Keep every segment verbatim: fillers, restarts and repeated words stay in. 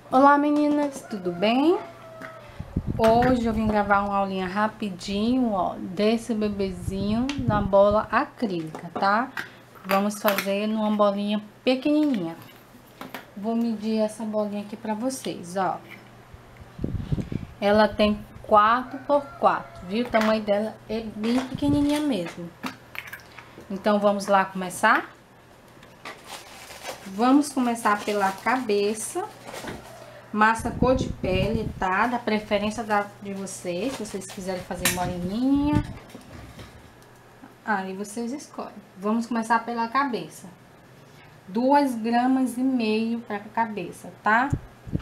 Olá meninas, tudo bem? Hoje eu vim gravar uma aulinha rapidinho, ó, desse bebezinho na bola acrílica, tá? Vamos fazer numa bolinha pequenininha. Vou medir essa bolinha aqui pra vocês, ó. Ela tem quatro por quatro, viu? O tamanho dela é bem pequenininha mesmo. Então vamos lá começar? Vamos começar pela cabeça. Massa cor de pele, tá? Da preferência da, de vocês, se vocês quiserem fazer moreninha. Aí vocês escolhem. Vamos começar pela cabeça. Duas gramas e meio para a cabeça, tá?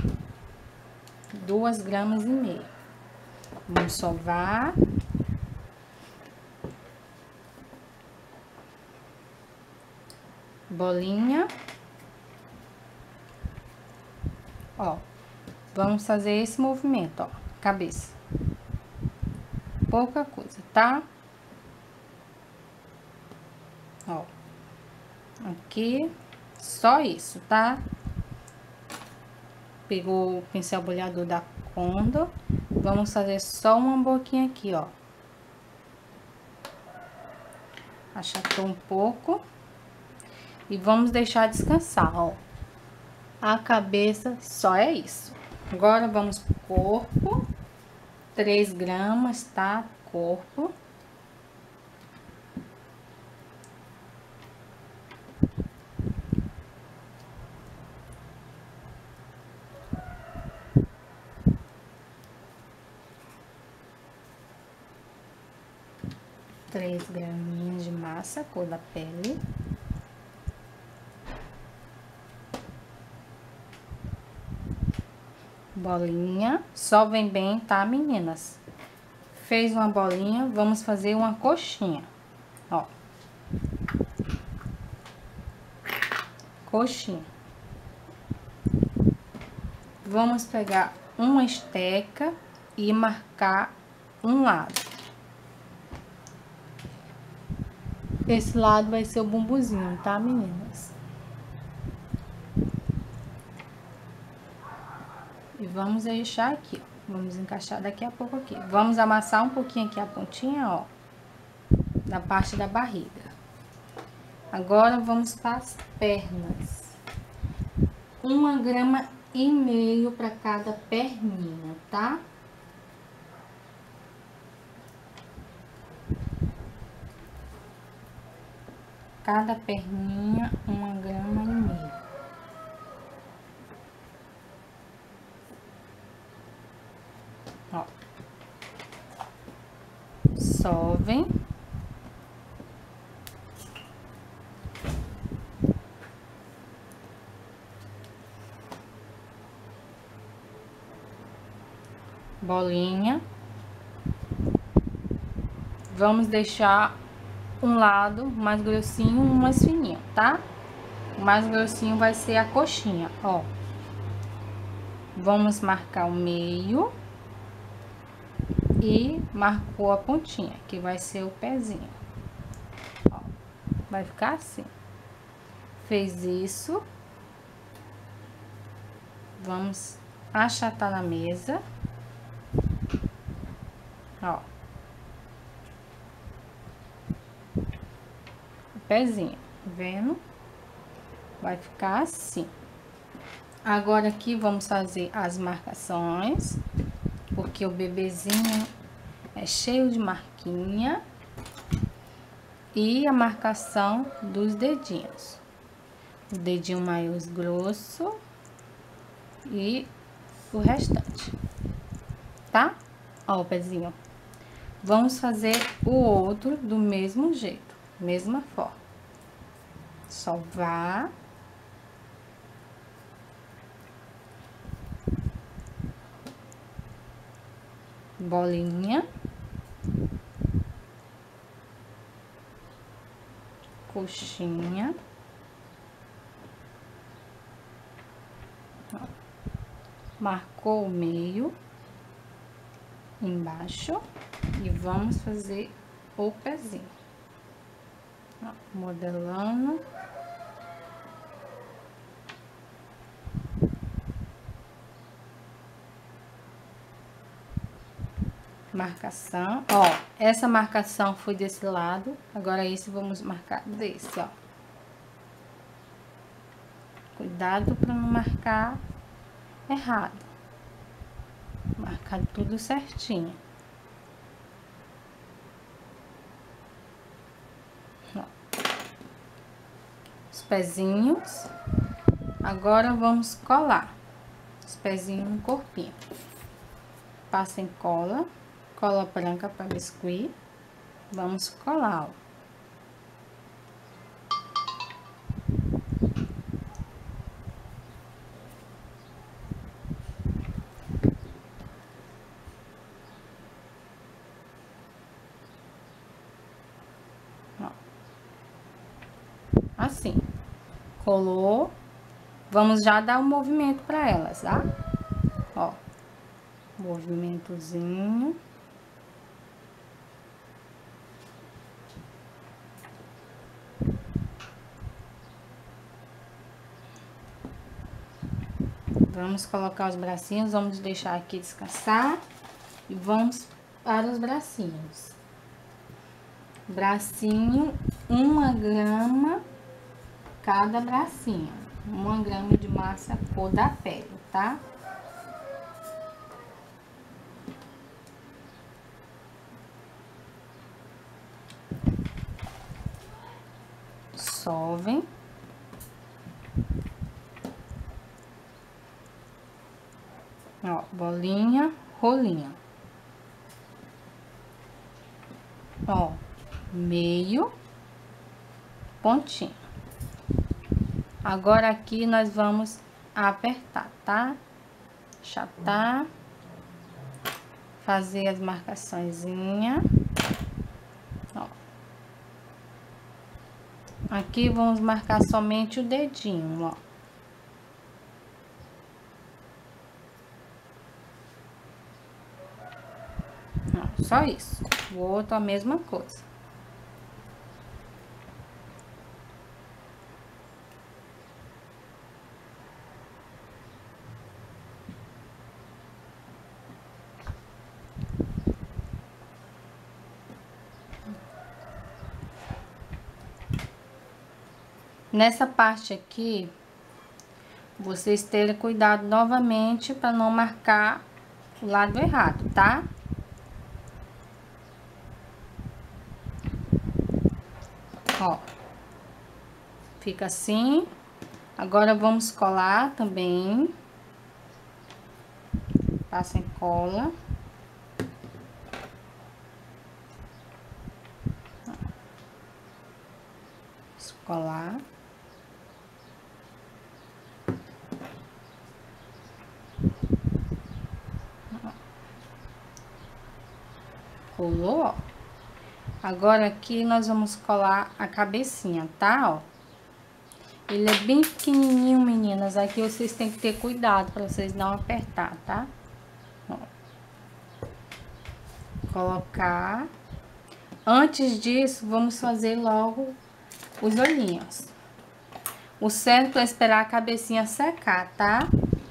Duas gramas e meio. Vamos sovar. Bolinha. Ó. Vamos fazer esse movimento, ó, cabeça. Pouca coisa, tá? Ó. Aqui, só isso, tá? Pegou o pincel bolhador da Condor. Vamos fazer só uma boquinha aqui, ó. Achatou um pouco. E vamos deixar descansar, ó. A cabeça só é isso. Agora vamos pro corpo, três gramas, tá? Corpo. Três graminhas de massa, cor da pele. Bolinha, só vem bem, tá, meninas? Fez uma bolinha, vamos fazer uma coxinha, ó. Coxinha. Vamos pegar uma esteca e marcar um lado. Esse lado vai ser o bumbuzinho, tá, meninas? E vamos deixar aqui, ó. Vamos encaixar daqui a pouco aqui. Vamos amassar um pouquinho aqui a pontinha, ó, da parte da barriga. Agora, vamos para as pernas. Uma grama e meio para cada perninha, tá? Cada perninha, uma grama e meio. Ó. Sovem. Bolinha. Vamos deixar um lado mais grossinho, um mais fininho, tá? O mais grossinho vai ser a coxinha, ó. Vamos marcar o meio. E marcou a pontinha, que vai ser o pezinho. Ó, vai ficar assim. Fez isso. Vamos achatar na mesa. Ó. O pezinho, tá vendo? Vai ficar assim. Agora aqui vamos fazer as marcações. Porque o bebezinho é cheio de marquinha. E a marcação dos dedinhos. O dedinho mais grosso. E o restante. Tá? Ó o pezinho. Vamos fazer o outro do mesmo jeito. Mesma forma. Sovar. Bolinha, coxinha, ó, marcou o meio, embaixo, e vamos fazer o pezinho, ó, modelando. marcação. Ó, essa marcação foi desse lado, agora esse vamos marcar desse, ó. Cuidado para não marcar errado. Marcar tudo certinho. Ó. Os pezinhos. Agora vamos colar os pezinhos no corpinho. Passa em cola, cola branca para biscuit. Vamos colar, ó. Ó. Assim, colou. Vamos já dar um movimento para elas, tá? Ó, movimentozinho. Vamos colocar os bracinhos, vamos deixar aqui descansar e vamos para os bracinhos. Bracinho, uma grama cada bracinho, uma grama de massa cor da pele, tá? Solvem. Ó, bolinha, rolinha. Ó, meio, pontinho. Agora aqui nós vamos apertar, tá? Achatar. Fazer as marcaçõezinhas. Ó. Aqui vamos marcar somente o dedinho, ó. Ó, só isso. O outro a mesma coisa. Nessa parte aqui, vocês terem cuidado novamente para não marcar o lado errado, tá? Ó, fica assim. Agora vamos colar também. Passa em cola. Colar. Colou, ó. Agora aqui nós vamos colar a cabecinha, tá, ó. Ele é bem pequenininho, meninas. Aqui vocês têm que ter cuidado para vocês não apertar, tá? Ó. Colocar. Antes disso, vamos fazer logo os olhinhos. O certo é esperar a cabecinha secar, tá?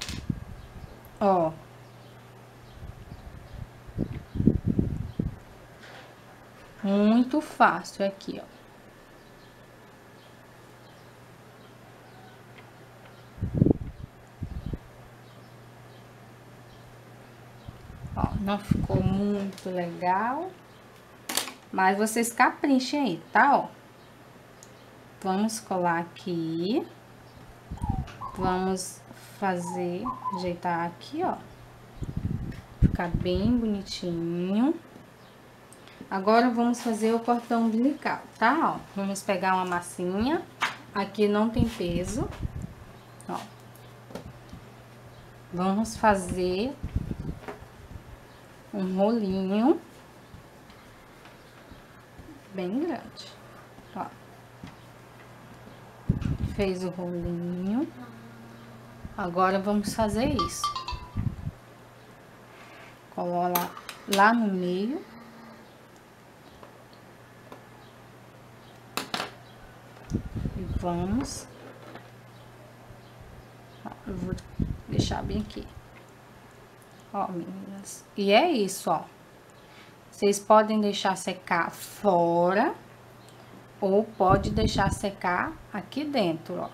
Ó. Muito fácil aqui, ó. Ó, não ficou muito legal, mas vocês caprichem aí, tá, ó. Vamos colar aqui. Vamos fazer, ajeitar aqui, ó. Ficar bem bonitinho. Agora, vamos fazer o cordão umbilical, tá? Ó, vamos pegar uma massinha. Aqui não tem peso. Ó. Vamos fazer um rolinho bem grande. Ó. Fez o rolinho. Agora, vamos fazer isso. Coloca lá no meio. Vamos, eu vou deixar bem aqui, ó, meninas, e é isso, ó, Vocês podem deixar secar fora ou pode deixar secar aqui dentro, ó.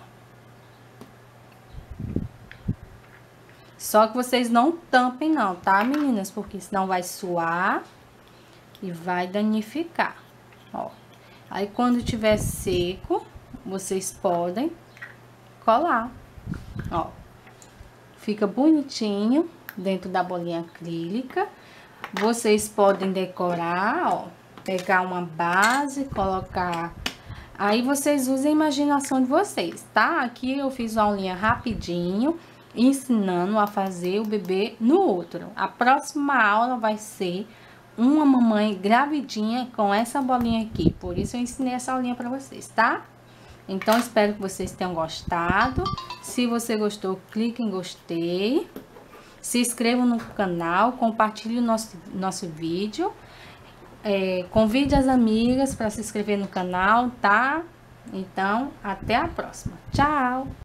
Só que vocês não tampem não, tá, meninas? Porque senão vai suar e vai danificar, ó. Aí, quando tiver seco, vocês podem colar, ó. Fica bonitinho dentro da bolinha acrílica. Vocês podem decorar, ó. Pegar uma base, colocar... Aí, vocês usem a imaginação de vocês, tá? Aqui eu fiz uma aulinha rapidinho, ensinando a fazer o bebê no útero. A próxima aula vai ser uma mamãe gravidinha com essa bolinha aqui. Por isso eu ensinei essa aulinha pra vocês, tá? Então, espero que vocês tenham gostado. Se você gostou, clique em gostei. Se inscreva no canal, compartilhe o nosso, nosso vídeo. É, convide as amigas para se inscrever no canal, tá? Então, até a próxima. Tchau!